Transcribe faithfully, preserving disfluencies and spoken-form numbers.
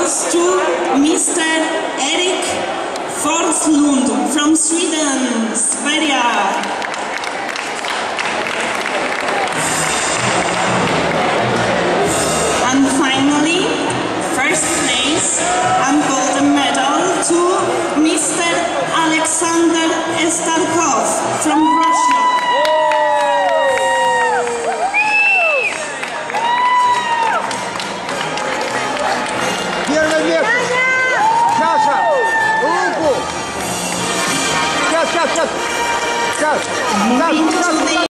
goes to Mister Erik Forslund from Sweden, Sverige. And finally, first place and golden medal to Mister Alexander Starkov from Russia. Первое место! Саша! Руку! Сейчас, сейчас, сейчас! Сейчас! Сейчас!